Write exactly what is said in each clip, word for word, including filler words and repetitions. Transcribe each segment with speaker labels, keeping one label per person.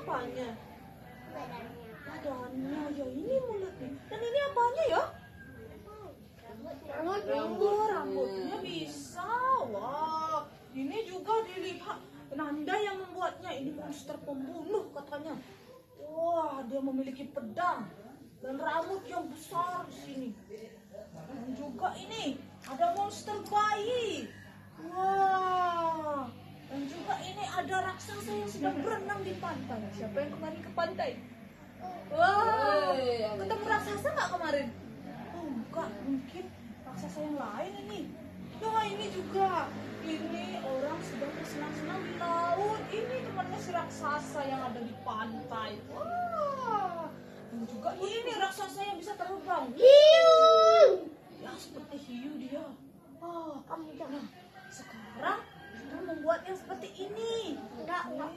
Speaker 1: apanya? Badannya. Ya ini mulutnya. Dan ini apanya ya? Oh, rambutnya bisa. Wah, ini juga dilihat. Nanda yang membuatnya. Ini monster pembunuh katanya. Wah, dia memiliki pedang dan rambut yang besar di sini. Dan juga ini ada monster bayi. Wah, dan juga ini ada raksasa yang sedang berenang di pantai. Siapa yang kemarin ke pantai? Wah, ketemu raksasa nggak kemarin? Oh, enggak, mungkin raksasa yang lain ini. Nah, ini juga. Ini orang sedang bersenang-senang di laut. Ini temannya si raksasa yang ada di pantai. Wah, dan juga ini raksasa yang bisa terbang. Hiu. Ya, seperti hiu dia. Oh, kamu jangan. Sekarang kita membuat yang seperti ini. Enggak, enggak.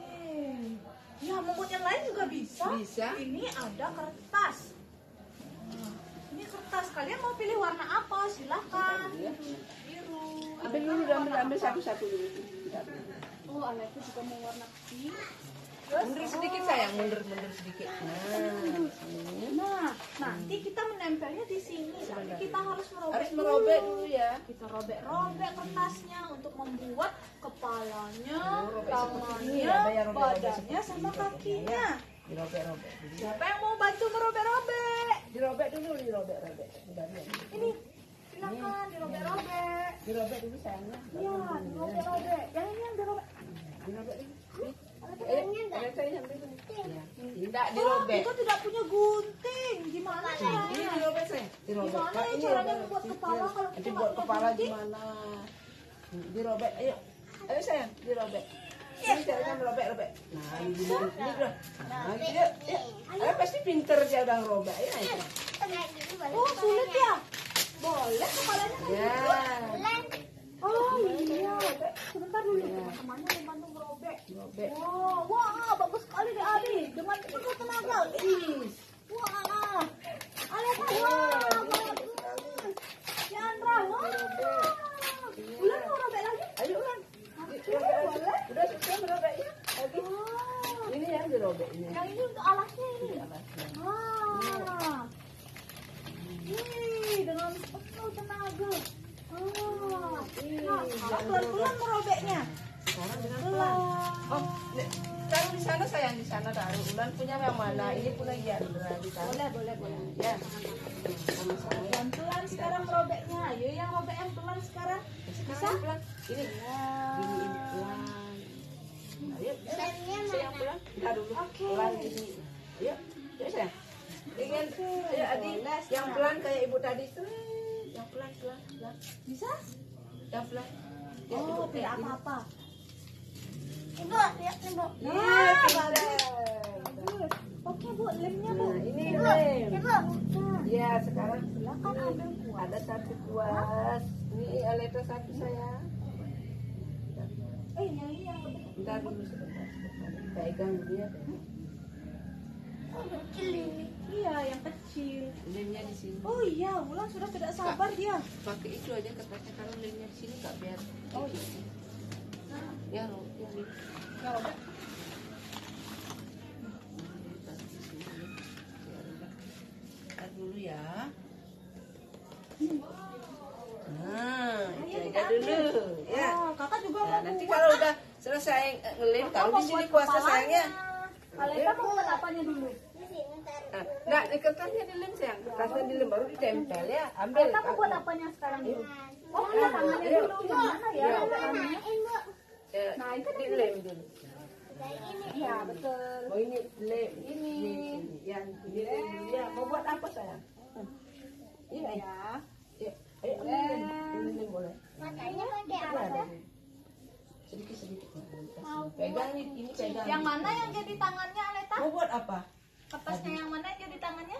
Speaker 1: Ya, membuat yang lain juga bisa.
Speaker 2: Bisa.
Speaker 1: Ini ada kertas. Nah, ini kertas. Kalian mau pilih warna apa? Silakan. Biru.
Speaker 2: Ambil dulu, ambil, ambil satu-satu dulu.
Speaker 1: Oh, anak itu juga mau warna pink.
Speaker 2: Mundur sedikit sayang, mundur mundur sedikit. Nah,
Speaker 1: Nah, nanti kita menempelnya di sini. Tapi kita harus merobek.
Speaker 2: harus merobek
Speaker 1: dulu.
Speaker 2: dulu ya.
Speaker 1: Kita robek-robek kertasnya untuk membuat kepalanya,
Speaker 2: Oh, robek seperti ini.
Speaker 1: tangannya,
Speaker 2: Ada yang robek-robek
Speaker 1: badannya,
Speaker 2: seperti
Speaker 1: sama
Speaker 2: ini.
Speaker 1: kakinya.
Speaker 2: Dirobek-robek dulu.
Speaker 1: Siapa yang mau bantu merobek-robek?
Speaker 2: Dirobek dulu, dirobek-robek. Udah, ya.
Speaker 1: Ini, silakan dirobek-robek.
Speaker 2: Dirobek dulu sayangnya.
Speaker 1: Iya, dirobek-robek. Yang ini yang dirobek.
Speaker 2: Dirobek dulu. Eh, ada saya ambil dulu. Ya. Tidak
Speaker 1: Oh,
Speaker 2: dirobek.
Speaker 1: kita tidak punya gunting. Gimana
Speaker 2: Ini
Speaker 1: caranya?
Speaker 2: dirobek saya. Dirobek.
Speaker 1: Gimana
Speaker 2: Nah,
Speaker 1: ya
Speaker 2: ini
Speaker 1: caranya
Speaker 2: robek.
Speaker 1: membuat kepala kalau
Speaker 2: Nanti
Speaker 1: kita
Speaker 2: buat
Speaker 1: nggak punya
Speaker 2: kepala
Speaker 1: gunting?
Speaker 2: gimana? Hmm, dirobek. Ayo. Ayo sayang, dirobek. Ini caranya merobek-robek. Nah, ini dulu. Ini dulu. Nah, gitu yuk. Yuk. Ayo, pasti pinter dia udah ngerobek. Ayo, ayo.
Speaker 1: Oh, sulit ya? Boleh kepalanya kan
Speaker 2: Ya.
Speaker 1: gitu? Oh iya. Sebentar dulu, teman-temannya yang bantu merobek.
Speaker 2: Robek.
Speaker 1: Wow, wah, bagus sekali deh Adi. Dengan penuh tenaga. Ih. Wah. Alia, wah, bagus. Chandra, wah. Bulan mau robek lagi?
Speaker 2: Ayo, Ulan.
Speaker 1: Boleh.
Speaker 2: Udah selesai merobeknya. Lagi.
Speaker 1: Wah.
Speaker 2: Ini yang dirobek ini.
Speaker 1: Yang ini untuk alasnya ini.
Speaker 2: Ini alasnya.
Speaker 1: Wah. Wih, dengan penuh tenaga. Ah, nah, sekarang pelan-pelan merobeknya.
Speaker 2: Sekarang dengan pelan. Oh, nih, taruh di sana sayang, di sana taruh. Ulan punya yang mana? Ini punya Yandra di sana.
Speaker 1: Boleh, boleh, boleh.
Speaker 2: Ya. Sama-sama.
Speaker 1: Pelan-pelan sekarang merobeknya. Ayo yang robek yang pelan sekarang.
Speaker 2: Sekarang pelan. Ini.
Speaker 1: Ya.
Speaker 2: Ini ini pelan. Ayo, bisa. Bisa yang pelan. Taruh dulu.
Speaker 1: Oke.
Speaker 2: Pelan ini. Ayo, ayo sayang. Dengan, ayo Adi, yang pelan kayak ibu tadi. Yang pelan, pelan, pelan.
Speaker 1: Bisa?
Speaker 2: Yang pelan. Ya,
Speaker 1: Oh,
Speaker 2: ibu,
Speaker 1: tidak
Speaker 2: ini.
Speaker 1: apa-apa.
Speaker 3: Ibu, lihat nih, Bu.
Speaker 2: Iya,
Speaker 1: Nah,
Speaker 2: pintar.
Speaker 1: bagus. Oke, Bu, lemnya, Bu.
Speaker 2: Nah, ini
Speaker 3: Ibu,
Speaker 2: lem.
Speaker 3: Ibu.
Speaker 2: Ya, sekarang
Speaker 1: Silakan
Speaker 2: ini
Speaker 1: ambil kuas.
Speaker 2: ada satu kuas. Ini Aleta satu sayang.
Speaker 1: Eh, yang ini yang lebih
Speaker 2: Bentar dulu sebentar. sebentar. Pegang dulu ya.
Speaker 3: Oh, kecil ini.
Speaker 1: Iya, yang kecil.
Speaker 2: Lemnya di sini.
Speaker 1: Oh iya, Wulan sudah tidak sabar dia.
Speaker 2: Pakai itu aja kertasnya kalau lemnya di sini nggak biar.
Speaker 1: Oh iya.
Speaker 2: Ya, Ro, ya, ini.
Speaker 1: Ya udah.
Speaker 2: Bentar dulu ya. Nah,
Speaker 1: Ayo
Speaker 2: itu
Speaker 1: kita
Speaker 2: aja dulu.
Speaker 1: ambil.
Speaker 2: Ya.
Speaker 1: Oh, kakak juga
Speaker 2: Nah,
Speaker 1: mau
Speaker 2: nanti
Speaker 1: buat.
Speaker 2: kalau udah selesai ngelem,
Speaker 1: Kakak
Speaker 2: taruh
Speaker 1: mau
Speaker 2: di sini
Speaker 1: buat
Speaker 2: kuasnya
Speaker 1: kepalanya.
Speaker 2: sayangnya.
Speaker 1: Aleta mau buat apanya dulu?
Speaker 3: Di sini taruh.
Speaker 2: Nah, nah, di kertasnya dilem sayang. Kertasnya dilem baru ditempel ya. Ambil.
Speaker 1: Aleta mau buat apanya sekarang dulu? Oh,
Speaker 2: Nah,
Speaker 1: iya, tangannya
Speaker 2: ayo.
Speaker 1: dulu. Yang mana ya?
Speaker 2: Iya.
Speaker 1: Tangannya.
Speaker 3: Ibu.
Speaker 2: Ya,
Speaker 1: Nah, itu
Speaker 2: dilem dulu.
Speaker 3: Kayak ini.
Speaker 1: Iya, betul.
Speaker 2: Oh ini lem.
Speaker 1: Ini.
Speaker 2: Ini. Yang ini lem. Ya, mau buat apa sayang? Ini.
Speaker 1: Ya.
Speaker 2: Ya, ayo ambil lem. Ini lem boleh.
Speaker 3: Matanya pakai
Speaker 2: Ada,
Speaker 3: apa?
Speaker 2: ada. Sedikit sedikit. Pegang nih, ini pegang.
Speaker 1: Yang mana yang jadi tangannya, Aleta?
Speaker 2: Mau buat apa?
Speaker 1: Kertasnya yang mana yang jadi tangannya?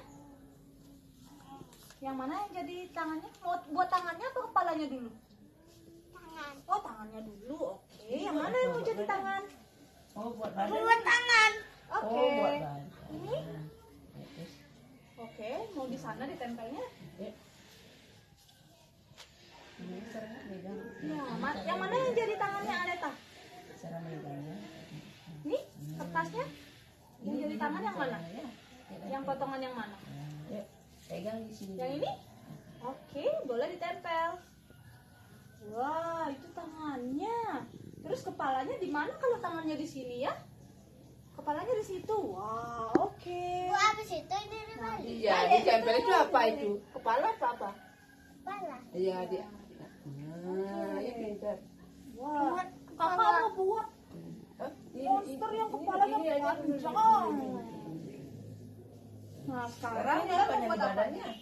Speaker 1: Yang mana yang jadi tangannya? Mau buat tangannya atau kepalanya dulu?
Speaker 3: Tangan.
Speaker 1: Oh, tangannya dulu. Oke. Yang mana yang mau jadi tangan?
Speaker 2: Oh buat badan.
Speaker 3: Buat tangan.
Speaker 1: Oke.
Speaker 2: Oh buat badan.
Speaker 1: Ini?
Speaker 2: Ya, terus,
Speaker 1: Oke, mau di sana ditempelnya?
Speaker 2: ya. Ini cara megang.
Speaker 1: Ya, ma- yang mana yang jadi tangannya Aleta?
Speaker 2: Cara megangnya.
Speaker 1: Nih, kertasnya? Yang jadi tangan yang mana? Yang potongan yang mana?
Speaker 2: Yuk, pegang di sini.
Speaker 1: Yang ini? Oke, boleh ditempel. Wah, itu tangannya. Terus kepalanya di mana kalau tangannya di sini ya? Kepalanya di situ. Wah, oke.
Speaker 3: Bu, habis itu ini dibalik.
Speaker 2: Iya, ditempel itu apa itu? Kepala apa apa?
Speaker 3: Kepala.
Speaker 2: Iya, dia. Nah, ya pintar.
Speaker 1: Wah, kakak mau buat
Speaker 2: Oh, ini-
Speaker 1: monster
Speaker 2: ini-
Speaker 1: yang
Speaker 2: ini-
Speaker 1: kepalanya
Speaker 2: ini aja
Speaker 1: panjang.
Speaker 2: dulu.
Speaker 1: Nah, sekarang
Speaker 2: Sekarang
Speaker 1: ini
Speaker 2: apa
Speaker 1: aku
Speaker 2: nih
Speaker 1: buat apa?
Speaker 2: badannya?